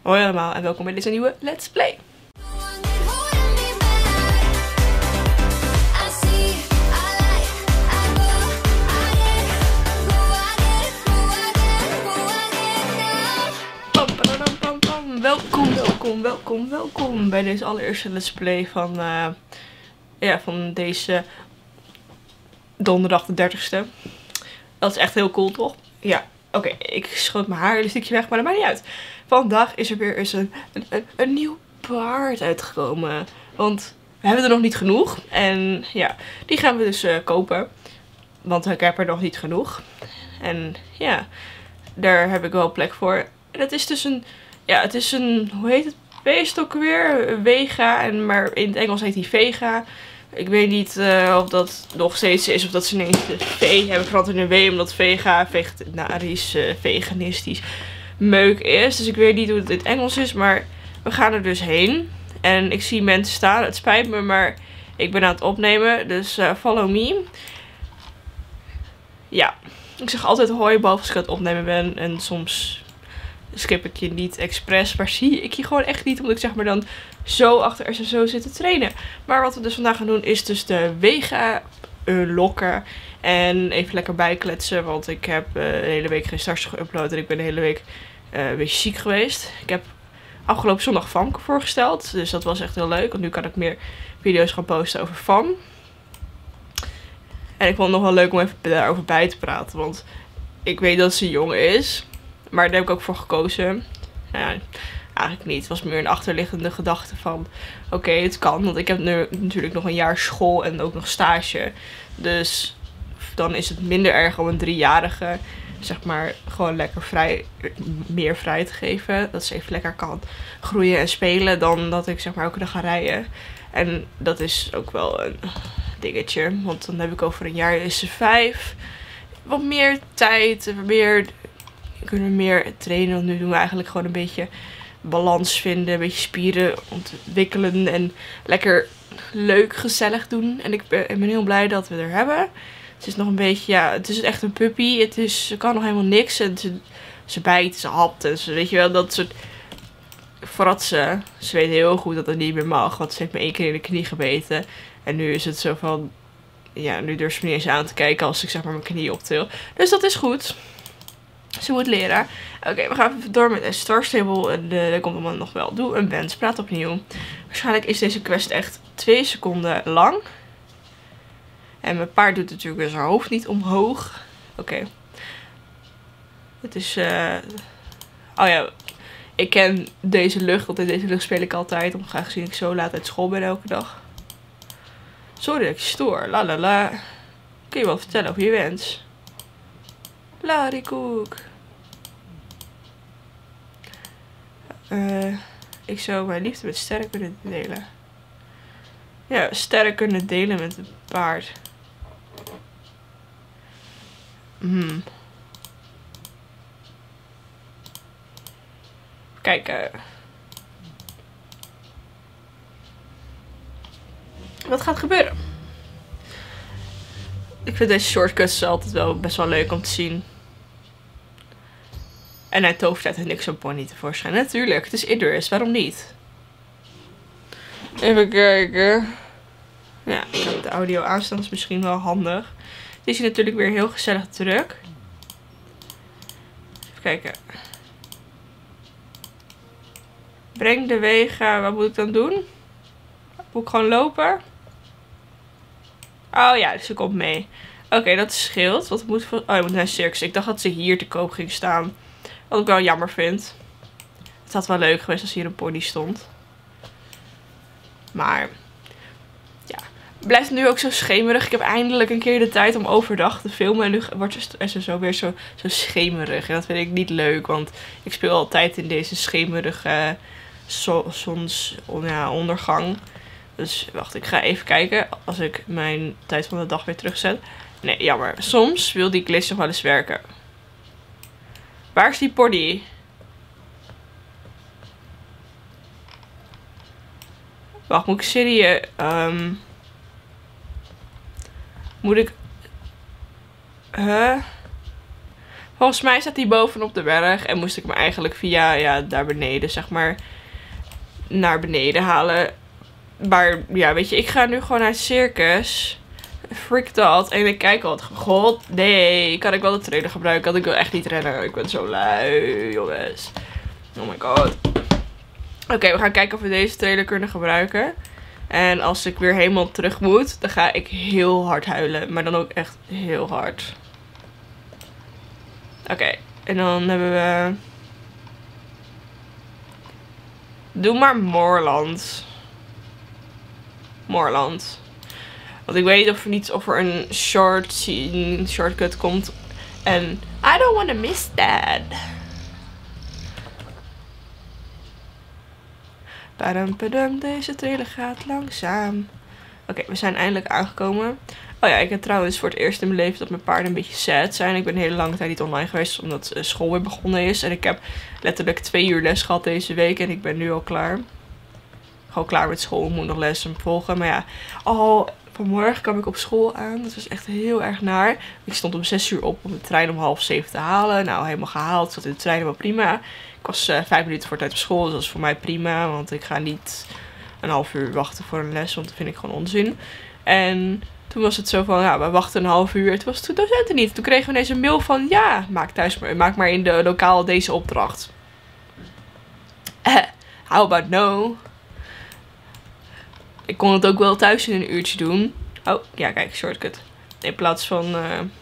Hoi allemaal en welkom bij deze nieuwe Let's Play. Welkom bij deze allereerste Let's Play van, van deze donderdag de 30ste. Dat is echt heel cool, toch? Ja, oké, ik schoot mijn haar een stukje weg, maar dat maakt niet uit. Vandaag is er weer eens een nieuw paard uitgekomen. Want we hebben er nog niet genoeg. En ja, die gaan we dus kopen. Want ik heb er nog niet genoeg. En ja, daar heb ik wel plek voor. En het is dus het is een, hoe heet het beest ook weer? Vega, maar in het Engels heet hij Vega. Ik weet niet of dat nog steeds is of dat ze ineens de V hebben veranderd in een W. Omdat Vega vegetarisch, veganistisch meuk is. Dus ik weet niet hoe het in het Engels is, maar we gaan er dus heen. En ik zie mensen staan. Het spijt me, maar ik ben aan het opnemen. Dus follow me. Ja, ik zeg altijd hoi behalve als ik aan het opnemen ben. En soms skip ik je niet expres, maar zie ik je gewoon echt niet. Omdat ik zeg maar dan zo achter SSO zit te trainen. Maar wat we dus vandaag gaan doen is dus de Vega lokken. En even lekker bijkletsen, want ik heb de hele week geen stars geüpload. En ik ben de hele week een beetje ziek geweest. Ik heb afgelopen zondag FAM voorgesteld. Dus dat was echt heel leuk. Want nu kan ik meer video's gaan posten over FAM. En ik vond het nog wel leuk om even daarover bij te praten. Want ik weet dat ze jong is. Maar daar heb ik ook voor gekozen. Nou ja, eigenlijk niet. Het was meer een achterliggende gedachte van oké, het kan. Want ik heb nu natuurlijk nog een jaar school en ook nog stage. Dus dan is het minder erg om een 3-jarige zeg maar gewoon lekker meer vrij te geven. Dat ze even lekker kan groeien en spelen dan dat ik zeg maar ook nog ga rijden. En dat is ook wel een dingetje. Want dan heb ik over een jaar is ze 5. Wat meer tijd, kunnen we meer trainen. Want nu doen we eigenlijk gewoon een beetje balans vinden. Een beetje spieren ontwikkelen. En lekker leuk, gezellig doen. En ik ben heel blij dat we er hebben. Het is nog een beetje, ja, het is echt een puppy. Ze kan nog helemaal niks. En ze bijt, ze hapt. En ze, weet je wel, dat soort fratsen. Ze weet heel goed dat het niet meer mag. Want ze heeft me 1 keer in de knie gebeten. En nu is het zo van, ja, nu durft ze me niet eens aan te kijken als ik zeg maar mijn knie optil. Dus dat is goed. Ze moet leren. Oké, we gaan even door met een Star Stable. En dat komt allemaal nog wel. Doe een wens. Praat opnieuw. Waarschijnlijk is deze quest echt 2 seconden lang. En mijn paard doet natuurlijk zijn hoofd niet omhoog. Oké. Het is oh ja. Ik ken deze lucht. Want in deze lucht speel ik altijd. Aangezien ik zo laat uit school ben elke dag. Sorry dat ik je stoor. La la la. Kun je wat vertellen over je wens? Larikoek. Ik zou mijn liefde met sterren kunnen delen. Ja, sterren kunnen delen met een paard. Kijk. Wat gaat gebeuren? Ik vind deze shortcuts altijd wel best wel leuk om te zien. En hij tovert uit niks zo'n pony tevoorschijn. Natuurlijk, het is Idris, waarom niet? Even kijken. Ja, ik heb de audio aanstaan, dat is misschien wel handig. Het is hier natuurlijk weer heel gezellig druk. Even kijken. Breng de wegen, wat moet ik dan doen? Moet ik gewoon lopen? Oh ja, dus ze komt mee. Oké, dat scheelt. Wat moet voor... Oh, je moet naar een circus. Ik dacht dat ze hier te koop ging staan. Wat ik wel jammer vind. Het had wel leuk geweest als hier een pony stond. Maar ja, blijft het nu ook zo schemerig. Ik heb eindelijk een keer de tijd om overdag te filmen. En nu wordt het zo weer zo schemerig. En dat vind ik niet leuk. Want ik speel altijd in deze schemerige zonsondergang. Dus wacht, ik ga even kijken als ik mijn tijd van de dag weer terugzet. Nee, jammer. Soms wil die glitch nog wel eens werken. Waar is die pony? Wacht, moet ik serieus... moet ik... Volgens mij staat die bovenop de berg. En moest ik me eigenlijk via, ja, daar beneden, zeg maar, naar beneden halen. Maar ja, weet je, ik ga nu gewoon naar het circus. Freak dat. En ik kijk al, god, nee. Kan ik wel de trailer gebruiken? Want ik wil echt niet rennen. Ik ben zo lui, jongens. Oh my god. Oké, we gaan kijken of we deze trailer kunnen gebruiken. En als ik weer helemaal terug moet, dan ga ik heel hard huilen. Maar dan ook echt heel hard. Oké, en dan hebben we... Doe maar Moorland. Moorland. Want ik weet of er een shortcut komt. En I don't want to miss that. Padam, deze trailer gaat langzaam. Oké, we zijn eindelijk aangekomen. Oh ja, ik heb trouwens voor het eerst in mijn leven dat mijn paarden een beetje sad zijn. Ik ben een hele lange tijd niet online geweest omdat school weer begonnen is. En ik heb letterlijk 2 uur les gehad deze week en ik ben nu al klaar. Gewoon klaar met school, ik moet nog lessen volgen. Maar ja, vanmorgen kwam ik op school aan. Dat was echt heel erg naar. Ik stond om 6 uur op om de trein om 6:30 te halen. Nou, helemaal gehaald. Ik zat in de trein, helemaal prima. Ik was 5 minuten voor tijd op school. Dus dat is voor mij prima. Want ik ga niet een half uur wachten voor een les. Want dat vind ik gewoon onzin. En toen was het zo van, ja, we wachten een half uur. Het was toen docenten niet. Toen kregen we ineens een mail van, ja, maak maar in de lokaal deze opdracht. How about no? Ik kon het ook wel thuis in een uurtje doen. Oh, ja, kijk, shortcut. In plaats van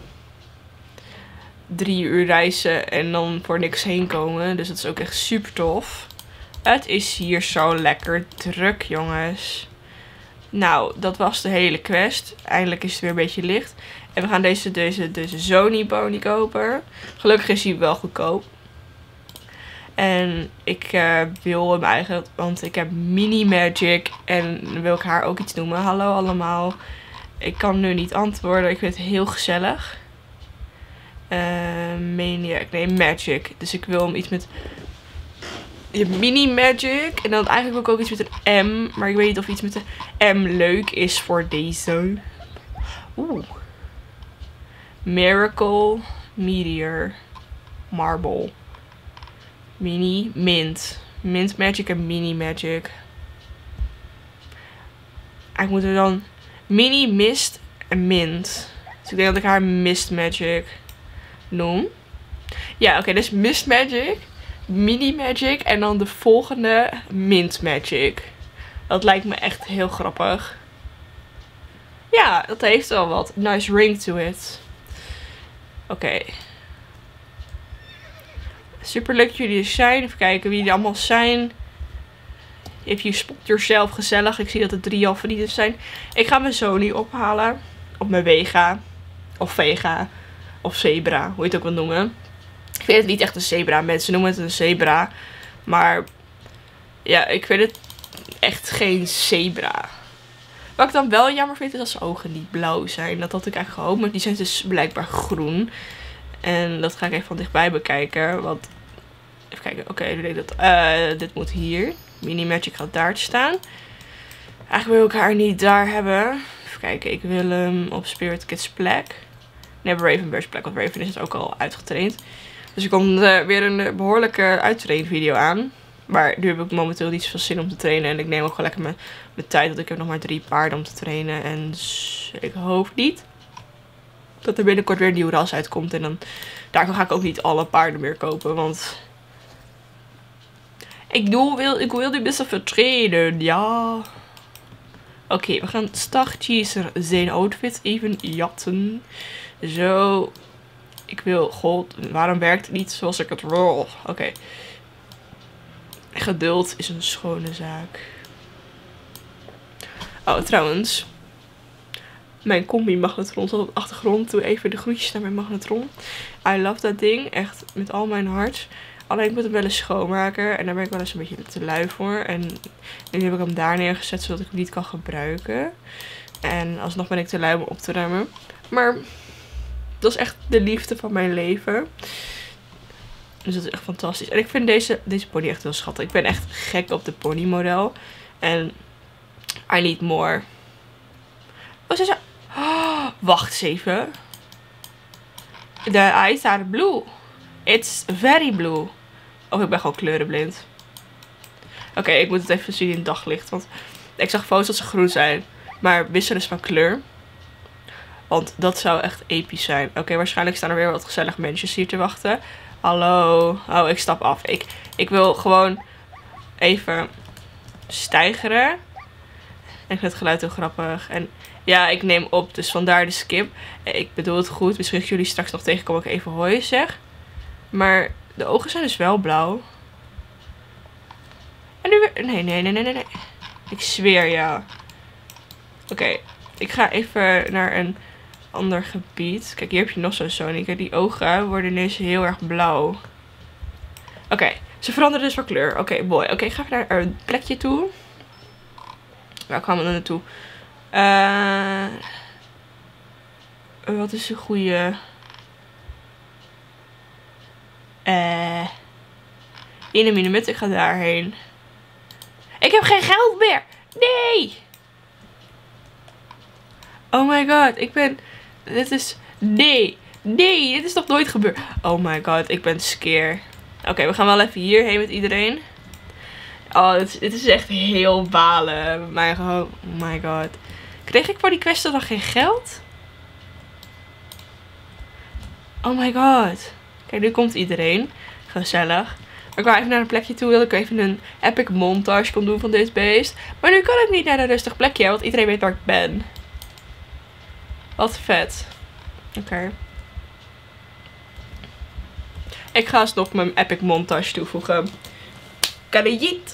3 uur reizen en dan voor niks heen komen. Dus dat is ook echt super tof. Het is hier zo lekker druk, jongens. Nou, dat was de hele quest. Eindelijk is het weer een beetje licht. En we gaan deze Sony Pony kopen. Gelukkig is hij wel goedkoop. En ik wil hem eigenlijk, want ik heb Mini Magic. En wil ik haar ook iets noemen. Hallo allemaal. Ik kan nu niet antwoorden. Ik vind het heel gezellig. Maniac. Nee, Magic. Dus ik wil hem iets met... Je hebt Mini Magic. En dan eigenlijk wil ik ook iets met een M. Maar ik weet niet of iets met een M leuk is voor deze. Oeh. Miracle Meteor. Marble. Mini Mint. Mint Magic en Mini Magic. Ik moet er dan Mini Mist en Mint. Dus ik denk dat ik haar Mist Magic noem. Ja, oké, dus Mist Magic, Mini Magic en dan de volgende Mint Magic. Dat lijkt me echt heel grappig. Ja, dat heeft wel wat. Nice ring to it. Oké. Super leuk dat jullie er zijn. Even kijken wie jullie allemaal zijn. If you spot yourself, gezellig. Ik zie dat er 3 al verdieners zijn. Ik ga mijn Sony ophalen. Op mijn Vega. Of Vega. Of Zebra. Hoe je het ook wil noemen. Ik vind het niet echt een zebra. Mensen noemen het een zebra. Maar ja, ik vind het echt geen zebra. Wat ik dan wel jammer vind is dat zijn ogen niet blauw zijn. Dat had ik eigenlijk gehoopt. Maar die zijn dus blijkbaar groen. En dat ga ik even van dichtbij bekijken. Want even kijken. Oké, dit moet hier. Mini Magic gaat daar te staan. Eigenlijk wil ik haar niet daar hebben. Even kijken. Ik wil hem op Spirit Kids plek. Nee, Ravenberg's plek. Want Raven is het ook al uitgetraind. Dus er komt weer een behoorlijke uittrainvideo aan. Maar nu heb ik momenteel niet zoveel zin om te trainen. En ik neem ook gewoon lekker mijn tijd. Want ik heb nog maar 3 paarden om te trainen. En ik hoop niet dat er binnenkort weer een nieuw ras uitkomt. En dan daarvoor ga ik ook niet alle paarden meer kopen. Want ik wil die best even trainen. Ja. Oké, we gaan Starchaser zijn outfit even jatten. Zo. Ik wil... God, waarom werkt het niet zoals ik het wil? Oké. Geduld is een schone zaak. Oh, trouwens. Mijn combi-magnetron zat op de achtergrond. Doe even de groetjes naar mijn magnetron. I love dat ding. Echt met al mijn hart. Alleen ik moet hem wel eens schoonmaken. En daar ben ik wel eens een beetje te lui voor. En nu heb ik hem daar neergezet zodat ik hem niet kan gebruiken. En alsnog ben ik te lui om op te ruimen. Maar dat is echt de liefde van mijn leven. Dus dat is echt fantastisch. En ik vind deze pony echt heel schattig. Ik ben echt gek op de pony model. En I need more. Oh, ze wacht eens even. De eyes are blue. It's very blue. Of ik ben gewoon kleurenblind. Oké, ik moet het even zien in het daglicht. Want ik zag foto's dat ze groen zijn. Maar wisselen van kleur. Want dat zou echt episch zijn. Oké, waarschijnlijk staan er weer wat gezellige mensen hier te wachten. Hallo. Oh, ik stap af. Ik wil gewoon even stijgeren. En ik vind het geluid heel grappig. En ja, ik neem op. Dus vandaar de skip. Ik bedoel het goed. Misschien jullie straks nog tegenkomen ik even hoi zeg. Maar de ogen zijn dus wel blauw. En nu weer... Nee. Ik zweer ja. Oké, ik ga even naar een ander gebied. Kijk, hier heb je nog zo'n Sonic. Die ogen worden ineens heel erg blauw. Oké, ze veranderen dus van kleur. Oké, mooi. Oké, ik ga even naar een plekje toe. Waar kwamen we naartoe? Wat is een goede... in een minuut. Ik ga daarheen. Ik heb geen geld meer. Nee. Oh my god. Ik ben... Dit is... Nee. Nee. Dit is nog nooit gebeurd. Oh my god. Ik ben scared. Oké, we gaan wel even hierheen met iedereen. Oh, dit is echt heel balen. Oh my god. Kreeg ik voor die quest dan geen geld? Oh my god. Kijk, nu komt iedereen. Gezellig. Maar ik wou even naar een plekje toe. Dat ik even een epic montage kon doen van dit beest. Maar nu kan ik niet naar een rustig plekje. Want iedereen weet waar ik ben. Wat vet. Oké. Ik ga alsnog mijn epic montage toevoegen. Karajiet.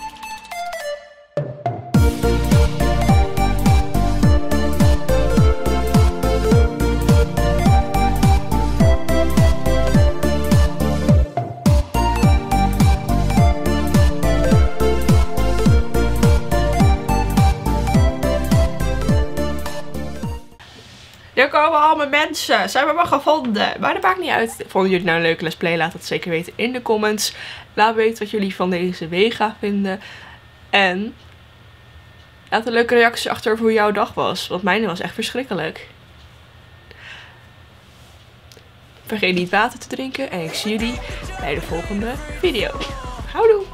Er komen allemaal mensen. Zijn we maar gevonden. Maar dat maakt niet uit. Vonden jullie nou een leuke Let's Play? Laat het zeker weten in de comments. Laat weten wat jullie van deze Wega vinden. En laat een leuke reactie achter over hoe jouw dag was. Want mijn was echt verschrikkelijk. Vergeet niet water te drinken. En ik zie jullie bij de volgende video. Houdoe!